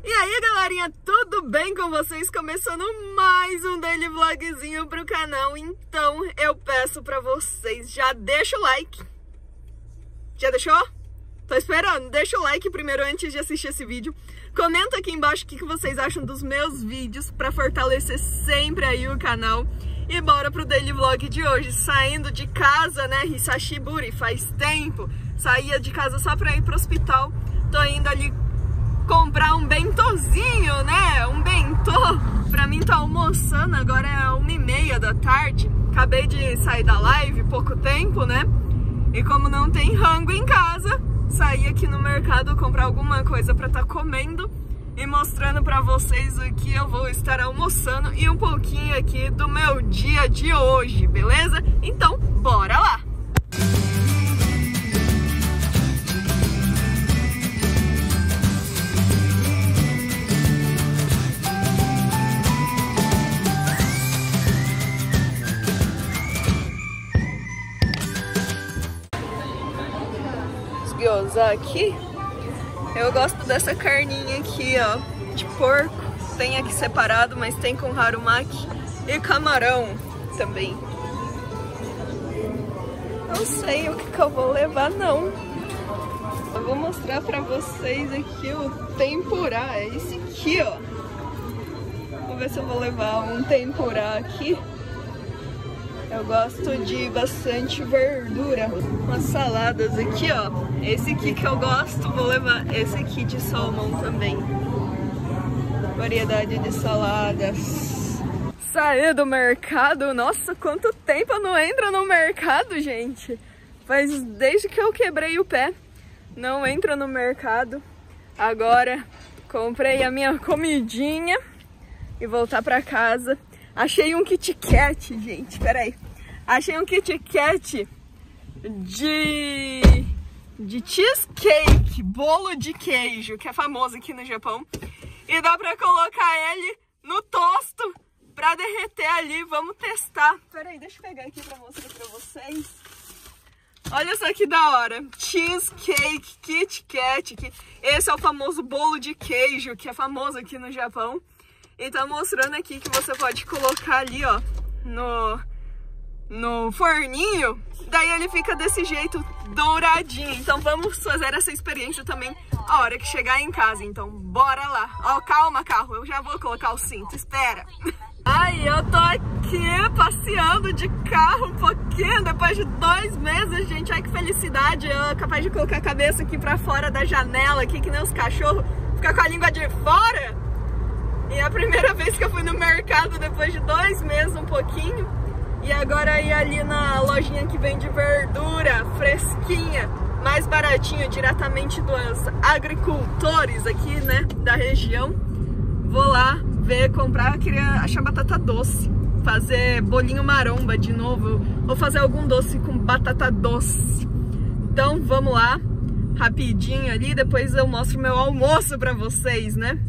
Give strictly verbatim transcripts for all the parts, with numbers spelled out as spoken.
E aí galerinha, tudo bem com vocês? Começando mais um daily vlogzinho pro canal. Então eu peço pra vocês, já deixa o like. Já deixou? Tô esperando, deixa o like primeiro antes de assistir esse vídeo. Comenta aqui embaixo o que vocês acham dos meus vídeos pra fortalecer sempre aí o canal. E bora pro daily vlog de hoje, saindo de casa, né, Hisashiburi, faz tempo. Saía de casa só pra ir pro hospital. Tô indo ali comprar um bentozinho, né? Um bentô. Pra mim tá almoçando, agora é uma e meia da tarde. Acabei de sair da live, pouco tempo, né? E como não tem rango em casa, saí aqui no mercado comprar alguma coisa pra tá comendo e mostrando pra vocês o que eu vou estar almoçando e um pouquinho aqui do meu dia de hoje, beleza? Então, bora lá! Gyoza aqui. Eu gosto dessa carninha aqui, ó, de porco. Tem aqui separado, mas tem com harumaki e camarão também. Não sei o que, que eu vou levar, não. Eu vou mostrar pra vocês aqui o tempurá. É esse aqui, ó. Vou ver se eu vou levar um tempurá aqui. Eu gosto de bastante verdura. Umas saladas aqui, ó. Esse aqui que eu gosto, vou levar esse aqui de salmão também. Variedade de saladas. Saí do mercado. Nossa, quanto tempo eu não entro no mercado, gente. Faz desde que eu quebrei o pé. Não entro no mercado. Agora comprei a minha comidinha e voltar pra casa. Achei um Kit Kat, gente, peraí. Achei um Kit Kat de, de cheesecake, bolo de queijo, que é famoso aqui no Japão. E dá pra colocar ele no tosto pra derreter ali. Vamos testar. Peraí, deixa eu pegar aqui pra mostrar pra vocês. Olha só que da hora. Cheesecake, Kit Kat. Esse é o famoso bolo de queijo, que é famoso aqui no Japão. E tá mostrando aqui que você pode colocar ali, ó, no, no forninho. Daí ele fica desse jeito douradinho. Então vamos fazer essa experiência também a hora que chegar em casa. Então bora lá. Ó, calma, carro, eu já vou colocar o cinto, espera. Ai, eu tô aqui passeando de carro um pouquinho depois de dois meses, gente. Ai, que felicidade. Eu capaz de colocar a cabeça aqui pra fora da janela, aqui que nem os cachorros. Ficar com a língua de fora. E é a primeira vez que eu fui no mercado depois de dois meses, um pouquinho. E agora ir ali na lojinha que vende verdura fresquinha, mais baratinho, diretamente dos agricultores aqui, né, da região. Vou lá ver, comprar, eu queria achar batata doce. Fazer bolinho maromba de novo, ou fazer algum doce com batata doce. Então vamos lá, rapidinho ali, depois eu mostro meu almoço pra vocês, né?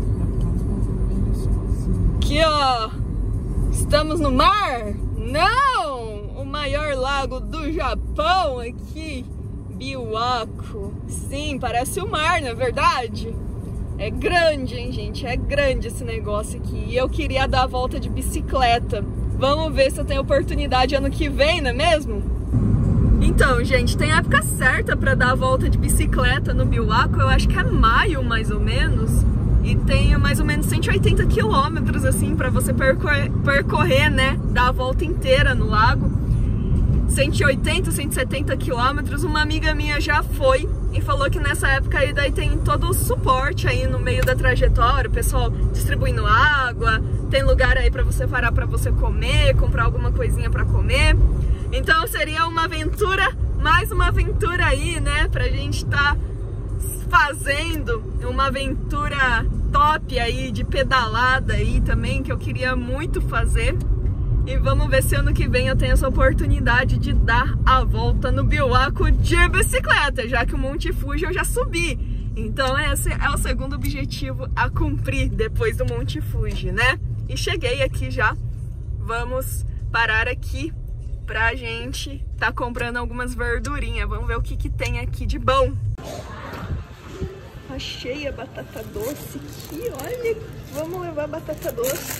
Aqui, ó, estamos no mar? Não! O maior lago do Japão aqui, Biwako. Sim, parece o mar, não é verdade? É grande, hein, gente? É grande esse negócio aqui. E eu queria dar a volta de bicicleta. Vamos ver se eu tenho oportunidade ano que vem, não é mesmo? Então, gente, tem a época certa para dar a volta de bicicleta no Biwako. Eu acho que é maio, mais ou menos. E tem mais ou menos cento e oitenta quilômetros, assim, pra você percorrer, percorrer, né? Dar a volta inteira no lago. cento e oitenta, cento e setenta quilômetros. Uma amiga minha já foi e falou que nessa época aí daí tem todo o suporte aí no meio da trajetória. O pessoal distribuindo água, tem lugar aí pra você parar pra você comer, comprar alguma coisinha pra comer. Então seria uma aventura, mais uma aventura aí, né? Pra gente tá fazendo uma aventura top aí de pedalada aí também, que eu queria muito fazer. E vamos ver se ano que vem eu tenho essa oportunidade de dar a volta no Biwako de bicicleta, já que o Monte Fuji eu já subi. Então esse é o segundo objetivo a cumprir depois do Monte Fuji, né? E cheguei aqui já. Vamos parar aqui pra gente tá comprando algumas verdurinhas. Vamos ver o que que tem aqui de bom. Achei a batata doce aqui, olha. Vamos levar batata doce.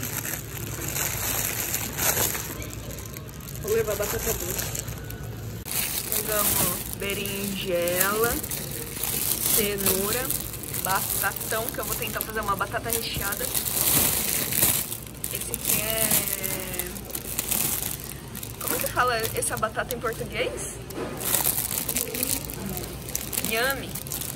Vou levar batata doce. Pegamos berinjela, cenoura, batatão, que eu vou tentar fazer uma batata recheada. Esse aqui é... Como que fala essa batata em português? Yami.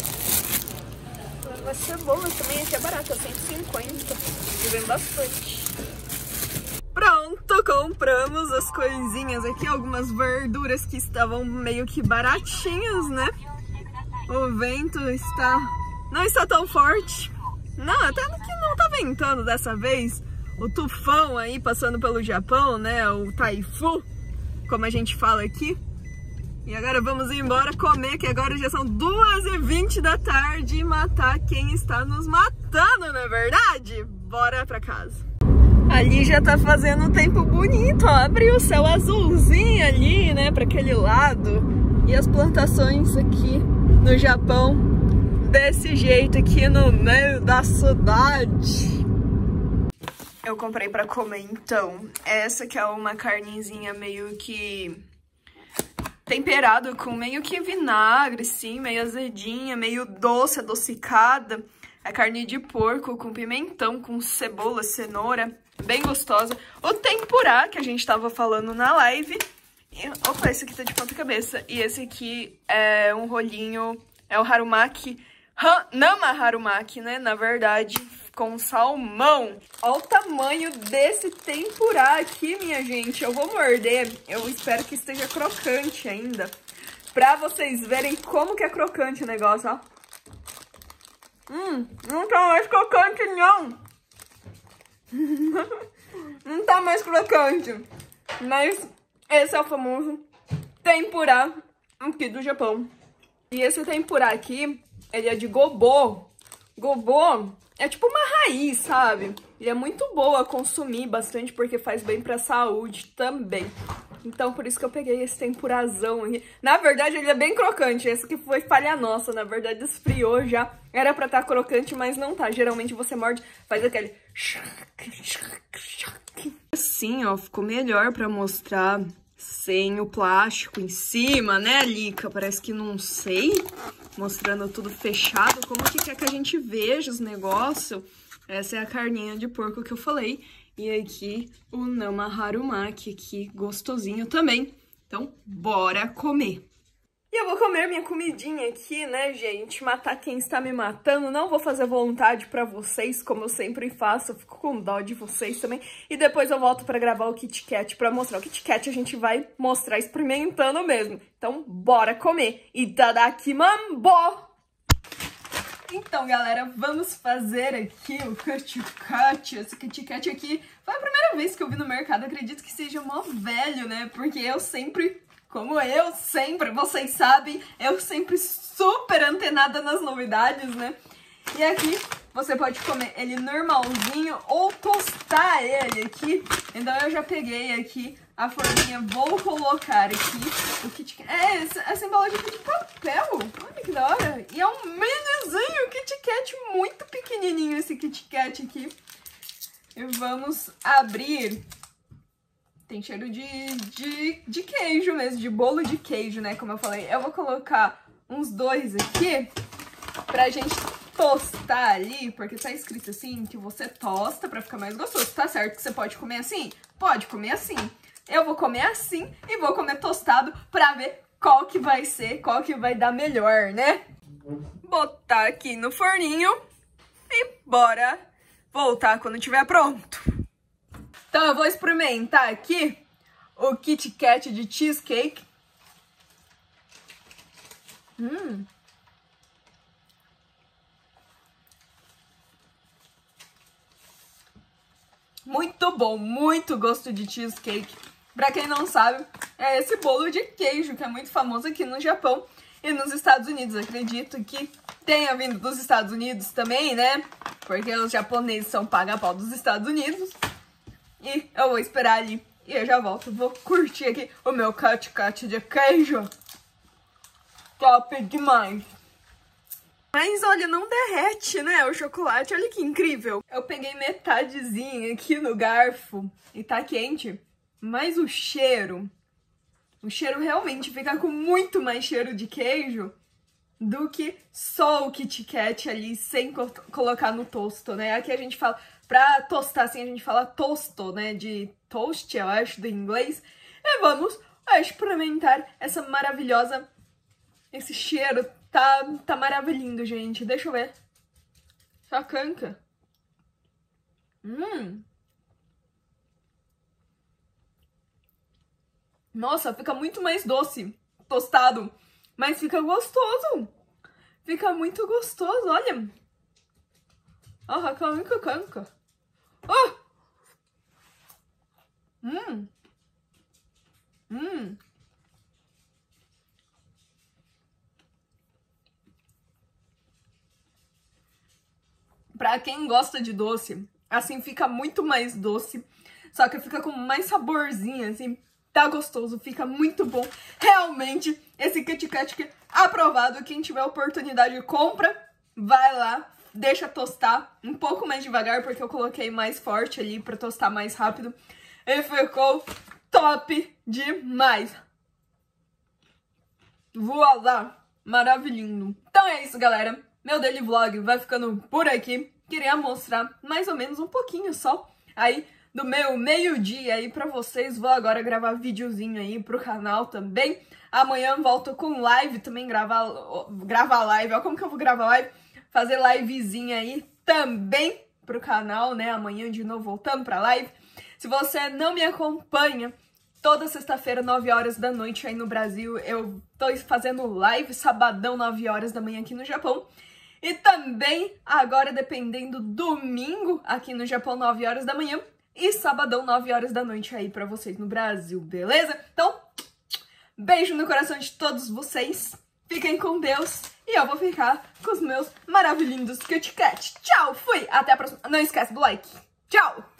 Vai ser bom, mas também aqui é barato, é cento e cinquenta. E vem bastante. Pronto, compramos as coisinhas aqui, algumas verduras que estavam meio que baratinhas, né? O vento está... não está tão forte. Não, até que não tá ventando dessa vez. O tufão aí passando pelo Japão, né? O taifu, como a gente fala aqui. E agora vamos embora comer, que agora já são duas e vinte da tarde e matar quem está nos matando, não é verdade? Bora pra casa. Ali já tá fazendo tempo bonito, ó. Abriu o céu azulzinho ali, né, pra aquele lado. E as plantações aqui no Japão, desse jeito aqui no meio da cidade. Eu comprei pra comer, então. Essa que é uma carnezinha meio que... temperado com meio que vinagre, sim, meio azedinha, meio doce, adocicada. É carne de porco com pimentão, com cebola, cenoura, bem gostosa. O tempurá, que a gente tava falando na live. E, opa, esse aqui tá de ponta cabeça. E esse aqui é um rolinho, é o harumaki, ha, nama harumaki, né, na verdade, com salmão. Olha o tamanho desse tempurá aqui, minha gente. Eu vou morder. Eu espero que esteja crocante ainda. Pra vocês verem como que é crocante o negócio, ó. Hum, não tá mais crocante, não. Não tá mais crocante. Mas esse é o famoso tempurá aqui do Japão. E esse tempurá aqui, ele é de gobô. Gobô é tipo uma raiz, sabe? E é muito boa consumir bastante porque faz bem pra saúde também. Então por isso que eu peguei esse tempurazão aqui. Na verdade ele é bem crocante, esse aqui foi falha nossa. Na verdade esfriou já, era pra estar crocante, mas não tá. Geralmente você morde, faz aquele... Assim, ó, ficou melhor pra mostrar sem o plástico em cima, né, Lica? Parece que não sei, mostrando tudo fechado. Como que quer que a gente veja os negócios? Essa é a carninha de porco que eu falei. E aqui o nama harumaki, aqui gostosinho também. Então, bora comer. E eu vou comer minha comidinha aqui, né, gente? Matar quem está me matando. Não vou fazer vontade pra vocês, como eu sempre faço. Eu fico com dó de vocês também. E depois eu volto pra gravar o Kit Kat pra mostrar. O Kit Kat a gente vai mostrar experimentando mesmo. Então, bora comer. Itadakimambo! Então, galera, vamos fazer aqui o Kit Kat. Esse Kit Kat aqui foi a primeira vez que eu vi no mercado. Acredito que seja mó velho, né? Porque eu sempre... Como eu sempre, vocês sabem, eu sempre super antenada nas novidades, né? E aqui você pode comer ele normalzinho ou tostar ele aqui. Então eu já peguei aqui a forminha, vou colocar aqui o Kit Kat. É, essa, essa embalagem aqui de papel, olha que da hora. E é um minizinho Kit Kat, muito pequenininho esse Kit Kat aqui. E vamos abrir... Tem cheiro de, de, de queijo mesmo, de bolo de queijo, né? Como eu falei. Eu vou colocar uns dois aqui pra gente tostar ali, porque tá escrito assim que você tosta pra ficar mais gostoso. Tá certo que você pode comer assim? Pode comer assim. Eu vou comer assim e vou comer tostado pra ver qual que vai ser, qual que vai dar melhor, né? Botar aqui no forninho e bora voltar quando tiver pronto. Então eu vou experimentar aqui o Kit Kat de cheesecake. Hum. Muito bom, muito gosto de cheesecake. Pra quem não sabe, é esse bolo de queijo que é muito famoso aqui no Japão e nos Estados Unidos. Acredito que tenha vindo dos Estados Unidos também, né? Porque os japoneses são paga-pau dos Estados Unidos. E eu vou esperar ali e eu já volto. Vou curtir aqui o meu Kit Kat de queijo. Top demais. Mas olha, não derrete, né, o chocolate. Olha que incrível. Eu peguei metadezinha aqui no garfo e tá quente. Mas o cheiro... O cheiro realmente fica com muito mais cheiro de queijo do que só o Kit Kat ali, sem co colocar no tosto, né? Aqui a gente fala... Pra tostar, assim, a gente fala tosto, né? De toast, eu acho, do inglês. E vamos experimentar essa maravilhosa... Esse cheiro tá, tá maravilhoso, gente. Deixa eu ver. Sacanca. Hum. Nossa, fica muito mais doce, tostado. Mas fica gostoso. Fica muito gostoso, olha. Ah, canca, canca. Oh! Hum. Hum. Pra quem gosta de doce, assim, fica muito mais doce. Só que fica com mais saborzinho, assim. Tá gostoso, fica muito bom. Realmente, esse Kit Kat aqui, aprovado. Quem tiver oportunidade, compra. Vai lá, deixa tostar um pouco mais devagar, porque eu coloquei mais forte ali pra tostar mais rápido. E ficou top demais. Voilá, maravilhoso. Então é isso, galera. Meu daily vlog vai ficando por aqui. Queria mostrar mais ou menos um pouquinho só aí do meu meio-dia aí pra vocês. Vou agora gravar videozinho aí pro canal também. Amanhã volto com live também, gravar, gravar live. Olha como que eu vou gravar live. Fazer livezinha aí também pro canal, né? Amanhã de novo voltando pra live. Se você não me acompanha, toda sexta-feira, nove horas da noite aí no Brasil, eu tô fazendo live, sabadão, nove horas da manhã aqui no Japão. E também, agora, dependendo, domingo aqui no Japão, nove horas da manhã. E sabadão, nove horas da noite aí pra vocês no Brasil, beleza? Então, beijo no coração de todos vocês. Fiquem com Deus. E eu vou ficar com os meus maravilhindos Kit Kat. Tchau, fui! Até a próxima. Não esquece do like. Tchau!